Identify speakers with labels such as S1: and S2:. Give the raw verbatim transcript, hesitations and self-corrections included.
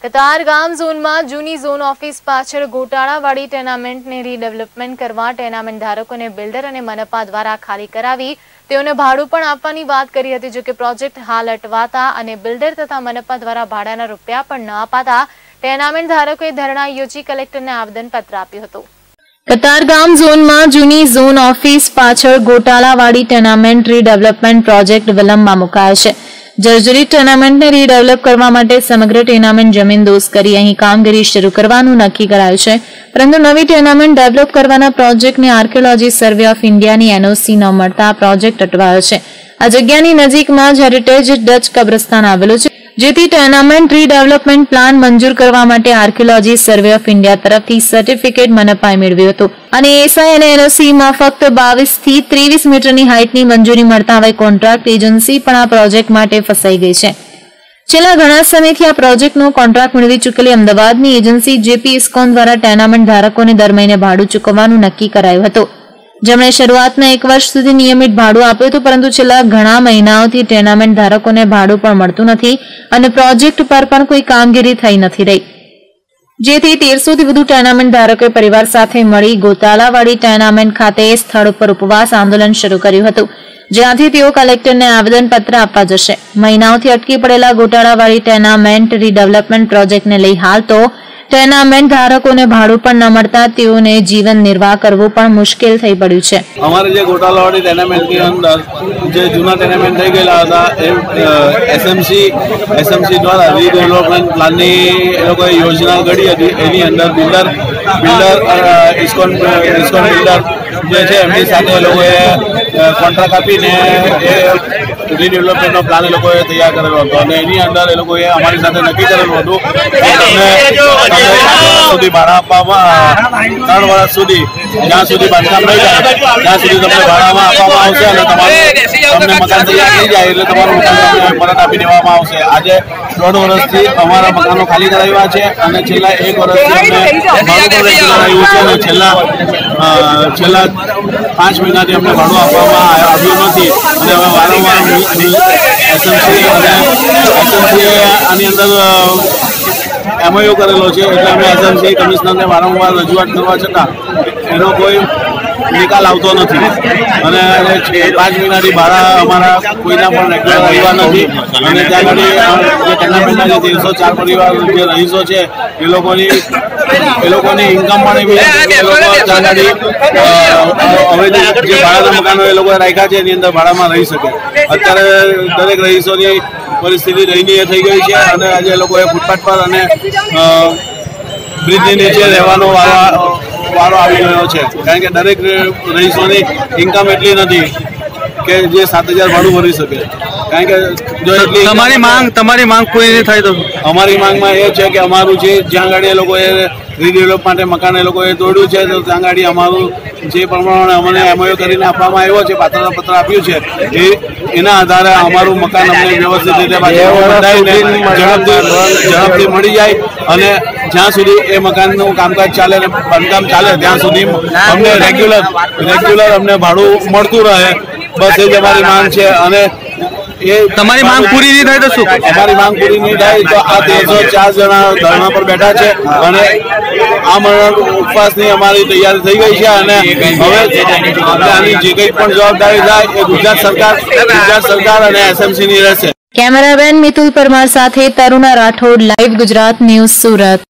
S1: કતારગામ ઝોનમાં જૂની zone office પાછળ ગોટાળાવાળી ટેનામેન્ટને રીડેવલપમેન્ટ કરવા ટેનામેન્ટ ધારકોને બિલ્ડર અને મનપા દ્વારા ખાલી કરાવી તેઓને ભાડું પણ આપવાની વાત કરી હતી, જો કે પ્રોજેક્ટ હાલ અટવાતા અને બિલ્ડર તથા મનપા દ્વારા ભાડાના રૂપિયા પણ ન અપાતા ટેનામેન્ટ ધારકોએ ધરણા યોજી કલેક્ટરને આવેદનપત્ર આપ્યું હતું। કતારગામ ઝોનમાં જૂની ઝોન ઓફિસ પાછળ ગોટાળાવાળી ટેનામેન્ટ રીડેવલપમેન્ટ પ્રોજેક્ટ વિલંબમાં મુકાયો છે। જર્જરિત ટેનામેન્ટને રીડેવલપ કરવા માટે સમગ્ર ટેનામેન્ટ જમીન દોસ્ત કરી અહીં કામગીરી શરૂ કરવાનું નક્કી કરાયું છે, પરંતુ નવી ટેનામેન્ટ ડેવલપ કરવાના પ્રોજેક્ટને આર્કિયોલોજી સર્વે ઓફ ઇન્ડિયાની એનઓસી ન મળતા પ્રોજેક્ટ અટવાયો છે। આ જગ્યાની નજીકમાં જ હેરિટેજ ડચ કબ્રસ્તાન આવેલું છે, જેથી ટેનામેન્ટ રીડેવલપમેન્ટ પ્લાન મંજૂર કરવા માટે આર્કિયોલોજી સર્વે ઓફ ઇન્ડિયા તરફથી સર્ટિફિકેટ મનપાએ મેળવ્યું હતું અને એસઆઈ અને એનઓસીમાં ફક્ત બાવીસ થી ત્રેવીસ મીટરની હાઇટની મંજૂરી મળતા હવે કોન્ટ્રાક્ટ એજન્સી પણ આ પ્રોજેક્ટ માટે ફસાઈ ગઈ છે। છેલ્લા ઘણા સમયથી આ પ્રોજેક્ટનો કોન્ટ્રાક્ટ મેળવી ચૂકેલી અમદાવાદની એજન્સી જેપી ઇસ્કોન દ્વારા ટેનામેન્ટ ધારકોને દર મહિને ભાડું ચૂકવવાનું નક્કી કરાયું હતું, જેમણે શરૂઆતના એક વર્ષ સુધી નિયમિત ભાડું આપ્યું હતું, પરંતુ છેલ્લા ઘણા મહિનાઓથી ટેનામેન્ટ ધારકોને ભાડું પણ મળતું નથી અને પ્રોજેક્ટ પર પણ કોઈ કામગીરી થઈ નથી રહી, જેથી તેરસો થી વધુ ટેનામેન્ટ ધારકોએ પરિવાર સાથે મળી ગોટાળાવાળી ટેનામેન્ટ ખાતે સ્થળ ઉપર ઉપવાસ આંદોલન શરૂ કર્યું હતું, જ્યાંથી તેઓ કલેક્ટરને આવેદનપત્ર આપવા જશે। મહિનાઓથી અટકી પડેલા ગોટાળાવાળી ટેનામેન્ટ રીડેવલપમેન્ટ પ્રોજેક્ટને લઈ હાલ તો ટેનામેન્ટ ધારકોને ભાડું પણ ન મળતા તેઓને જીવન નિર્વાહ કરવું પણ મુશ્કેલ થઈ પડ્યું છે।
S2: અમારે જે ગોટાળાવાળી ટેનામેન્ટની અંદર જે જૂના ટેનામેન્ટ થઈ ગયેલા હતા એ એસએમસી એસએમસી દ્વારા રીડેવલપમેન્ટ પ્લાનની એ લોકોએ યોજના ઘડી હતી, એની અંદર builder builder ISKCON ISKCON builder જે છે એમની સાથે એ લોકોએ કોન્ટ્રાક્ટ આપીને એ રીડેવલપમેન્ટનો પ્લાન એ લોકોએ તૈયાર કરેલો હતો અને એની અંદર એ લોકોએ અમારી સાથે નક્કી કરેલું હતું કે સુધી ભાડા આપવામાં ત્રણ વર્ષ સુધી જ્યાં સુધી બાંધકામ નહીં જાય ત્યાં સુધી તમને ભાડામાં આપવામાં આવશે અને તમારું તમને મકાન તૈયાર થઈ જાય એટલે તમારું મકાન પરત આપી દેવામાં આવશે। આજે દોઢ વર્ષથી અમારા મકાનો ખાલી કરાવ્યા છે અને છેલ્લા એક વર્ષથી અમને ભાડું પણ કરાવ્યું છે અને છેલ્લા છેલ્લા પાંચ મહિનાથી અમને ભાડું આપવામાં આવ્યું નથી અને હવે વારંવાર એસએમસી અને એસએમસીએ આની અંદર એમઓયુ કરેલો છે, એટલે અમે એસએમસી કમિશનરને વારંવાર રજૂઆત કરવા છતાં એનો કોઈ નિકાલ આવતો નથી અને પાંચ મહિનાથી ભાડા અમારા કોઈના પણ રેગ્યુલર આવ્યા નથી અને ત્યાં આગળ જે ટેનામેન્ટના જે તેરસો ચાર પરિવાર જે રહીશો છે એ લોકોની એ લોકોની ઇન્કમ પણ એવી એ લોકો ત્યાં આગળ હવે જે ભાડાના મકાનો એ લોકોએ રાખ્યા છે એની અંદર ભાડામાં રહી શકે। અત્યારે દરેક રહીશોની પરિસ્થિતિ દયનીય થઈ ગઈ છે અને આજે એ લોકોએ ફૂટપાથ પર અને બ્રિજની નીચે રહેવાનો વારો વારો આવી ગયો છે, કારણ કે દરેક રહીશોની ઇન્કમ એટલી નથી કે જે સાત હજાર ભાડું ભરી શકે, કારણ કે જો એટલી
S3: તમારી માંગ તમારી માંગ પૂરી નહીં થાય તો
S2: અમારી માંગમાં એ છે કે અમારું જે જ્યાં ગાડી એ લોકોએ રીડેવલપ માટે મકાન એ લોકોએ તોડ્યું છે તો ત્યાં ગાડી અમારું જે પ્રમાણે અમને એમઓયુ કરીને આપવામાં આવ્યો છે, પાત્રતા પત્ર આપ્યું છે એ એના આધારે અમારું મકાન અમને વ્યવસ્થિત રીતે ઝડપથી મળી જાય અને જ્યાં સુધી એ મકાનનું કામકાજ ચાલે અને બાંધકામ ચાલે ત્યાં સુધી અમને રેગ્યુલર રેગ્યુલર અમને ભાડું મળતું રહે, બસ એ જ અમારી માંગ છે। અને એ
S3: તમારી માંગ પૂરી નહીં થાય તો શું?
S2: અમારી માંગ પૂરી નહીં થાય તો આ તેરસો ચાર જણા ધરણા પર બેઠા છે અને આ મરણ ઉપવાસની અમારી તૈયારી થઈ ગઈ છે અને હવે આની જે કંઈ પણ જવાબદારી થાય એ ગુજરાત સરકાર ગુજરાત સરકાર અને એસએમસીની રહેશે।
S1: કેમેરામેન મિતુલ પરમાર સાથે તરુણા રાઠોડ, લાઈવ ગુજરાત ન્યૂઝ, સુરત।